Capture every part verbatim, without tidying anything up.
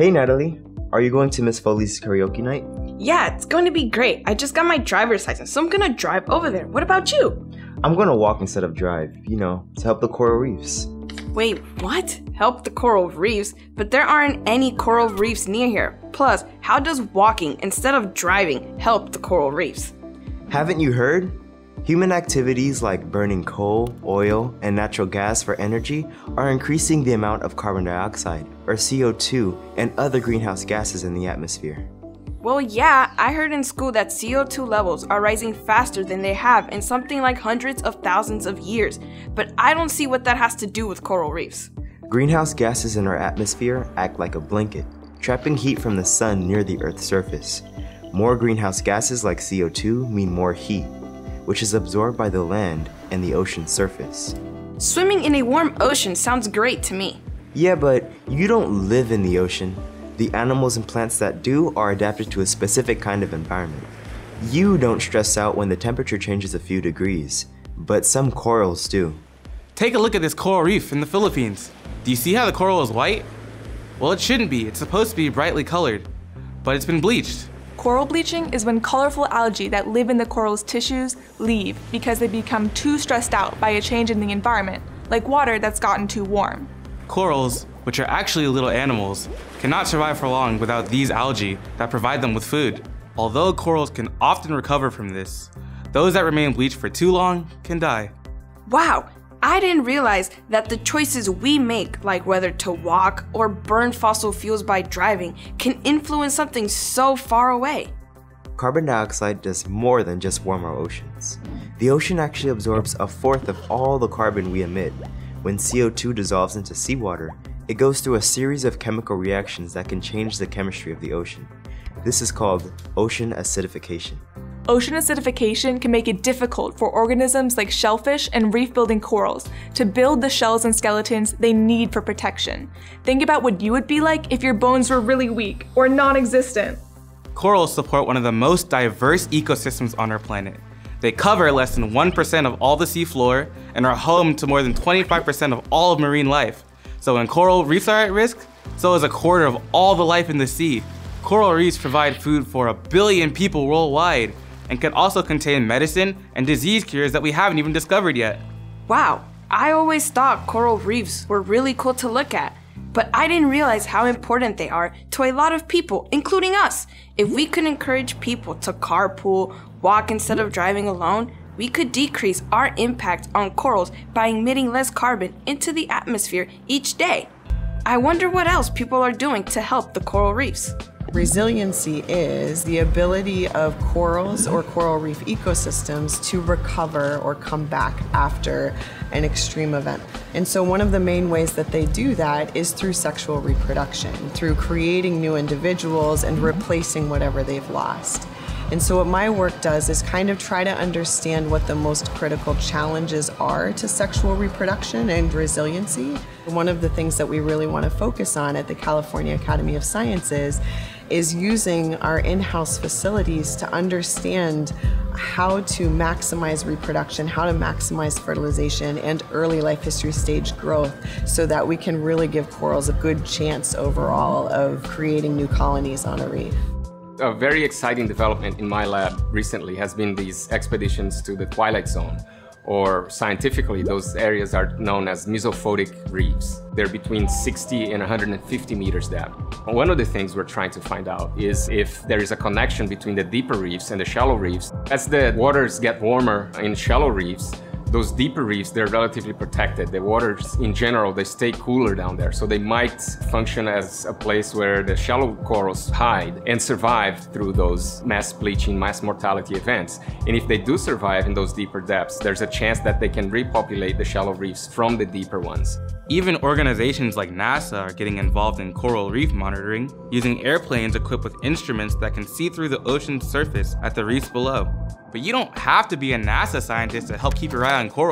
Hey Natalie, are you going to Miss Foley's karaoke night? Yeah, it's going to be great. I just got my driver's license, so I'm gonna drive over there. What about you? I'm gonna walk instead of drive, you know, to help the coral reefs. Wait, what? Help the coral reefs? But there aren't any coral reefs near here. Plus, how does walking instead of driving help the coral reefs? Haven't you heard? Human activities like burning coal, oil, and natural gas for energy are increasing the amount of carbon dioxide, or C O two, and other greenhouse gases in the atmosphere. Well, yeah, I heard in school that C O two levels are rising faster than they have in something like hundreds of thousands of years, but I don't see what that has to do with coral reefs. Greenhouse gases in our atmosphere act like a blanket, trapping heat from the sun near the Earth's surface. More greenhouse gases like C O two mean more heat, which is absorbed by the land and the ocean's surface. Swimming in a warm ocean sounds great to me. Yeah, but you don't live in the ocean. The animals and plants that do are adapted to a specific kind of environment. You don't stress out when the temperature changes a few degrees, but some corals do. Take a look at this coral reef in the Philippines. Do you see how the coral is white? Well, it shouldn't be. It's supposed to be brightly colored, but it's been bleached. Coral bleaching is when colorful algae that live in the coral's tissues leave because they become too stressed out by a change in the environment, like water that's gotten too warm. Corals, which are actually little animals, cannot survive for long without these algae that provide them with food. Although corals can often recover from this, those that remain bleached for too long can die. Wow, I didn't realize that the choices we make, like whether to walk or burn fossil fuels by driving, can influence something so far away. Carbon dioxide does more than just warm our oceans. The ocean actually absorbs a fourth of all the carbon we emit. When C O two dissolves into seawater, it goes through a series of chemical reactions that can change the chemistry of the ocean. This is called ocean acidification. Ocean acidification can make it difficult for organisms like shellfish and reef-building corals to build the shells and skeletons they need for protection. Think about what you would be like if your bones were really weak or non-existent. Corals support one of the most diverse ecosystems on our planet. They cover less than one percent of all the seafloor and are home to more than twenty-five percent of all of marine life. So when coral reefs are at risk, so is a quarter of all the life in the sea. Coral reefs provide food for a billion people worldwide and can also contain medicine and disease cures that we haven't even discovered yet. Wow, I always thought coral reefs were really cool to look at, but I didn't realize how important they are to a lot of people, including us. If we could encourage people to carpool, walk instead of driving alone, we could decrease our impact on corals by emitting less carbon into the atmosphere each day. I wonder what else people are doing to help the coral reefs. Resiliency is the ability of corals or coral reef ecosystems to recover or come back after an extreme event. And so one of the main ways that they do that is through sexual reproduction, through creating new individuals and replacing whatever they've lost. And so what my work does is kind of try to understand what the most critical challenges are to sexual reproduction and resiliency. One of the things that we really want to focus on at the California Academy of Sciences is using our in-house facilities to understand how to maximize reproduction, how to maximize fertilization and early life history stage growth so that we can really give corals a good chance overall of creating new colonies on a reef. A very exciting development in my lab recently has been these expeditions to the twilight zone, or scientifically those areas are known as mesophotic reefs. They're between sixty and one hundred fifty meters depth. One of the things we're trying to find out is if there is a connection between the deeper reefs and the shallow reefs. As the waters get warmer in shallow reefs, those deeper reefs, they're relatively protected. The waters, in general, they stay cooler down there. So they might function as a place where the shallow corals hide and survive through those mass bleaching, mass mortality events. And if they do survive in those deeper depths, there's a chance that they can repopulate the shallow reefs from the deeper ones. Even organizations like NASA are getting involved in coral reef monitoring, using airplanes equipped with instruments that can see through the ocean's surface at the reefs below. But you don't have to be a NASA scientist to help keep your eye on corals.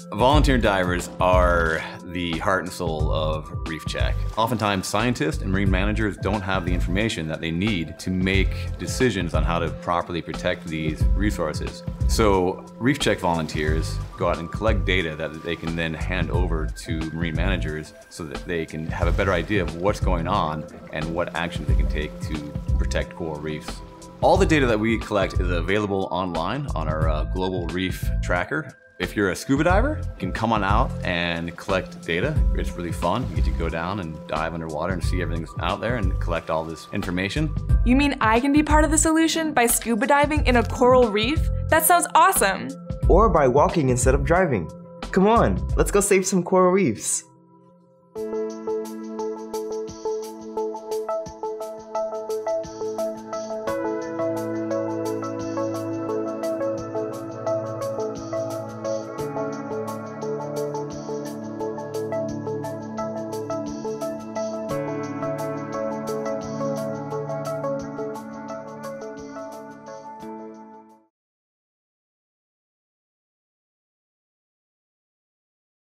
Volunteer divers are the heart and soul of Reef Check. Oftentimes, scientists and marine managers don't have the information that they need to make decisions on how to properly protect these resources. So Reef Check volunteers go out and collect data that they can then hand over to marine managers so that they can have a better idea of what's going on and what actions they can take to protect coral reefs. All the data that we collect is available online on our uh, global reef tracker. If you're a scuba diver, you can come on out and collect data. It's really fun. You get to go down and dive underwater and see everything that's out there and collect all this information. You mean I can be part of the solution by scuba diving in a coral reef? That sounds awesome! Or by walking instead of driving. Come on, let's go save some coral reefs.